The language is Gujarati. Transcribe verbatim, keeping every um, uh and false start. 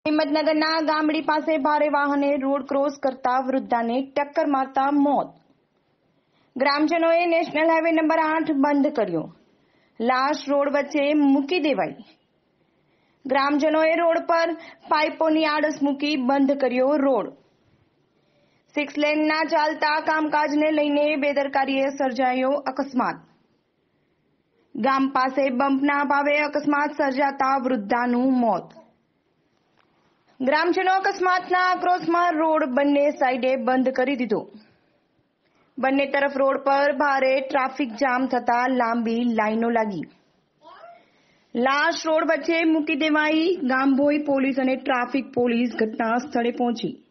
હિંમતનગરના ગામડી પાસે ભારે વાહને રોડ ક્રોસ કરતા વૃદ્ધાને ટક્કર મારતા મોત. ગ્રામજનોએ નેશનલ હાઈવે નંબર આઠ બંધ કર્યો. લાશ રોડ વચ્ચે મૂકી દેવાઈ. ગ્રામજનોએ રોડ પર પાઇપોની આડસ મૂકી બંધ કર્યો રોડ. સિક્સ લેનના ચાલતા કામકાજને લઈને બેદરકારીએ સર્જાયો અકસ્માત. ગામ પાસે બમ્પના અભાવે અકસ્માત સર્જાતા વૃદ્ધાનું મોત. ગ્રામજનો અકસ્માતના આક્રોશમાં રોડ બંને સાઈડે બંધ કરી દીધો. બંને તરફ રોડ પર ભારે ટ્રાફિક જામ થતા લાંબી લાઈનો લાગી. લાશ રોડ વચ્ચે મૂકી દેવાઈ. ગામભોઈ પોલીસ અને ટ્રાફિક પોલીસ ઘટના સ્થળે પહોંચી.